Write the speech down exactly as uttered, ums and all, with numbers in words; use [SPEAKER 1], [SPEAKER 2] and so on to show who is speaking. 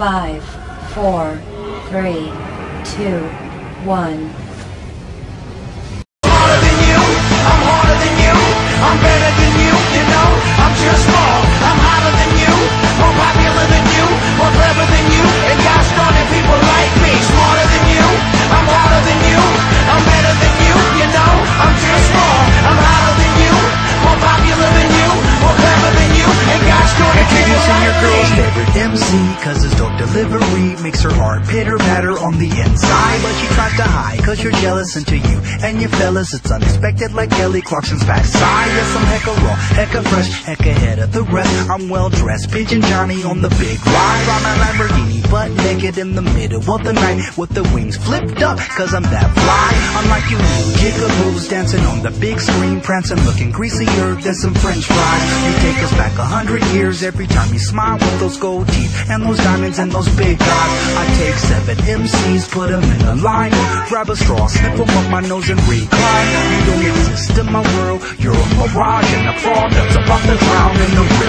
[SPEAKER 1] Five, four, three, two, one.
[SPEAKER 2] Smarter than you, I'm harder than you, I'm better than you, you know, I'm just wrong. I'm hotter than you, more popular than you, more clever than you, and got stronger people like me. Smarter than you, I'm harder than you, I'm better than you, you know, I'm just wrong. I'm hotter than you, more popular than you, more clever than you, and got stronger people
[SPEAKER 3] Introducing
[SPEAKER 2] like
[SPEAKER 3] your girl's
[SPEAKER 2] me.
[SPEAKER 3] favorite M C, cause his dope delivery makes her heart pitter patter on the inside. But she tries to hide, cause you're jealous, and to you and your fellas it's unexpected like Kelly Clarkson's backside. Yes, I'm hecka raw, hecka fresh, hecka ahead of the rest. I'm well dressed, Pigeon Johnny on the big ride. On a Lamborghini, butt naked in the middle of the night, with the wings flipped up, cause I'm that fly. Unlike you new jigaboos dancing on the big screen, prancing looking greasier than some french fries. You take us back a hundred years every time you smile with those gold teeth and those diamonds and those big eyes. I take seven M Cs, put them in a line, grab a straw, snip them up my nose and recline. You don't exist in my world, you're a mirage and a fraud that's about to drown in the